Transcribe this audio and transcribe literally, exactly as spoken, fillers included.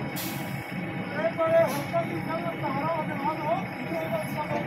एक बड़े होटल की जगह सहारा में आ रहा हूँ